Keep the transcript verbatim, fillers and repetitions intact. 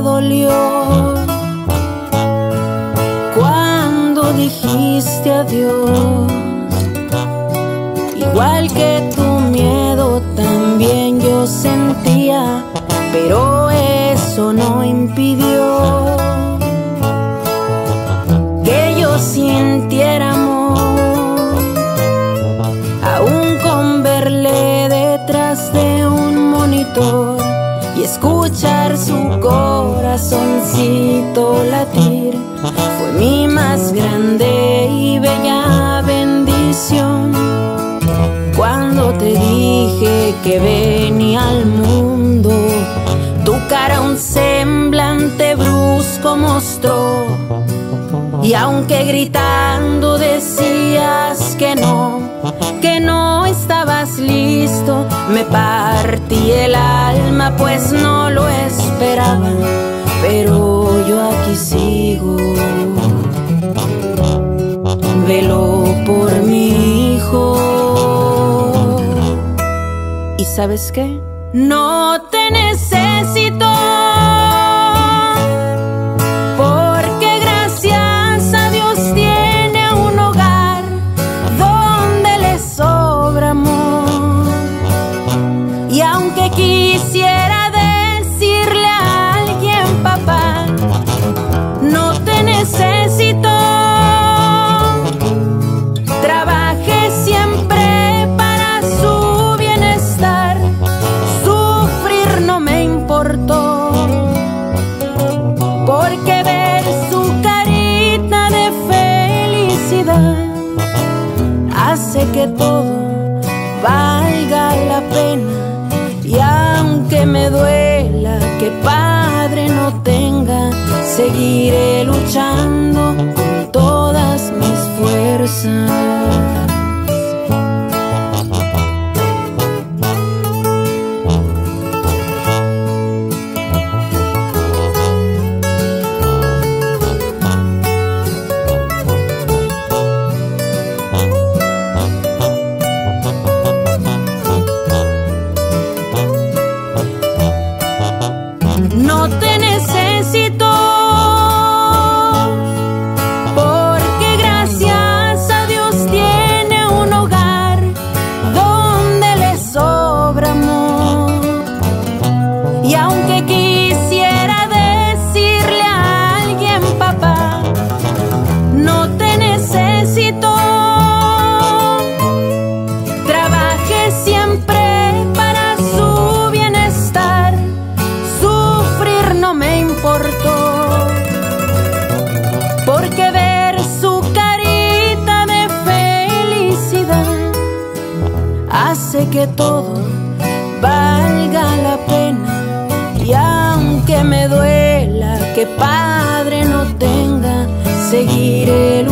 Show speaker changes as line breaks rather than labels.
dolió cuando dijiste adiós. Igual que tu miedo también yo sentía, pero eso no impidió que yo sintiera amor. Aún con verle detrás de un monitor y escuchar su corazoncito latir, fue mi más grande y bella bendición. Cuando te dije que venía al mundo, tu cara un semblante brusco mostró, y aunque gritando decías que no, que no estabas listo, me partí el alma, pues no lo esperaba. Pero yo aquí sigo, velo por mi hijo. ¿Y sabes qué? No te necesito, porque gracias a Dios tiene un hogar donde le sobra amor. Y aunque quisiera decirle a alguien, papá, no te necesito, trabajé siempre para su bienestar, sufrir no me importó, porque ver su carita de felicidad hace que todo valga la pena. Y aunque me duela que padre no tenga, seguiré luchando con todas mis fuerzas. No te necesito, porque gracias a Dios tiene un hogar donde le sobra amor. Y aunque quisiera decirle a alguien, papá, no te necesito, trabajé siempre para su bienestar, no me importó, porque ver su carita de felicidad hace que todo valga la pena. Y aunque me duela que padre no tenga, seguiré